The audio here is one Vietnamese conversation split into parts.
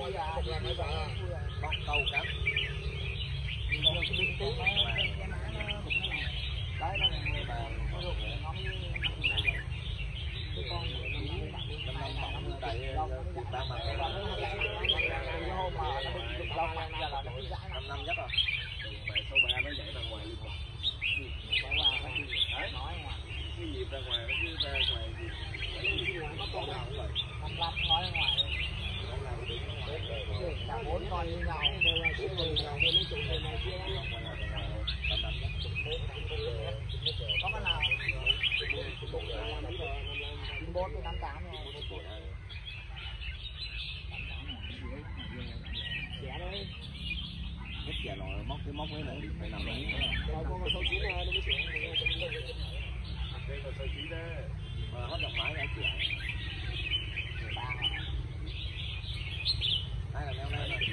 Bóc câu cắm. Đấy nó người bà có ruột ngóng cái con năm tại ba mặt cái hôm mà nó bị lông ra là nó bị dãi 5 năm nhất rồi. Tại số 3 nó chạy ra ngoài luôn. Đấy, nói cái gì ra ngoài nó cứ ra ngoài gì. Nó con nào cũng vậy. 55 nói ra ngoài. Cả 4 con như nhau đều là cái người nào bên nó trụ bên này kia. Có cái nào 94 với 88 rồi. Chẻ đấy. Hết chẻ rồi, móc cái móc ấy này phải nằm đấy. Rồi con số 9 nó mới chuyển. Đây là số 9 đấy. Mà hết động mãi đã chẻ. 13 rồi. Đây là neo này rồi.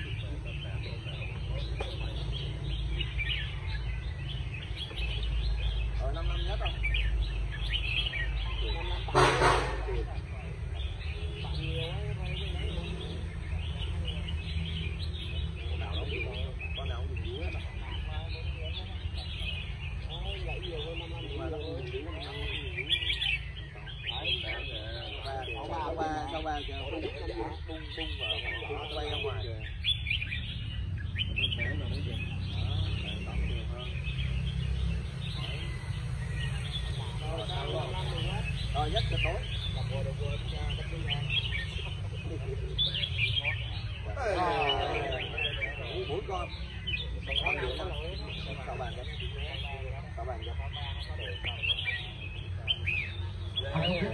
Rồi 5 năm nhất rồi. 5 năm bạn nhiều ấy, con nào cũng dùng hết. Gãy nhiều hơn 5 năm nhưng mà nó không dùng đúng 5 năm. Sau ba kìa bung và quay ra ngoài. Rồi nhất cho tối. Mỗi con. Sáu bàn đó. 6 bàn cho.